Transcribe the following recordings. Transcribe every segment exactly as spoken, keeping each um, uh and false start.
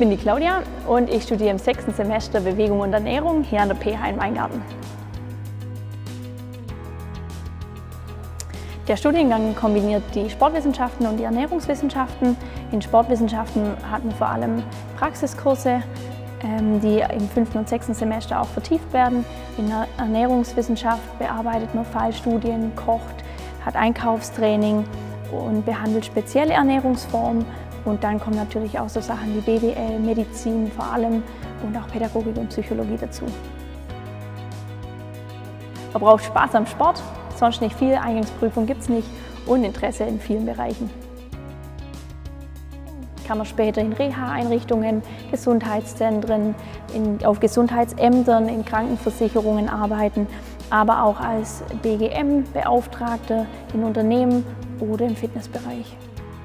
Ich bin die Claudia und ich studiere im sechsten Semester Bewegung und Ernährung hier an der P H in Weingarten. Der Studiengang kombiniert die Sportwissenschaften und die Ernährungswissenschaften. In Sportwissenschaften hat man vor allem Praxiskurse, die im fünften und sechsten Semester auch vertieft werden. In der Ernährungswissenschaft bearbeitet man Fallstudien, kocht, hat Einkaufstraining und behandelt spezielle Ernährungsformen. Und dann kommen natürlich auch so Sachen wie B W L, Medizin vor allem und auch Pädagogik und Psychologie dazu. Man braucht Spaß am Sport, sonst nicht viel, Eingangsprüfung gibt es nicht und Interesse in vielen Bereichen. Kann man später in Reha-Einrichtungen, Gesundheitszentren, in, auf Gesundheitsämtern, in Krankenversicherungen arbeiten, aber auch als B G M-Beauftragter in Unternehmen oder im Fitnessbereich.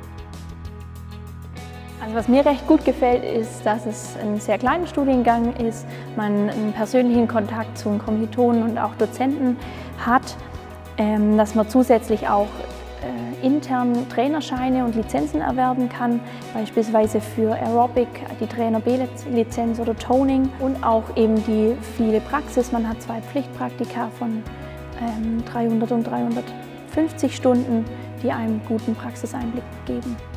Also was mir recht gut gefällt, ist, dass es ein sehr kleiner Studiengang ist, man einen persönlichen Kontakt zu Kommilitonen und auch Dozenten hat, dass man zusätzlich auch intern Trainerscheine und Lizenzen erwerben kann, beispielsweise für Aerobic, die Trainer B-Lizenz oder Toning und auch eben die viele Praxis. Man hat zwei Pflichtpraktika von dreihundert und dreihundertfünfzig Stunden, die einem guten Praxiseinblick geben.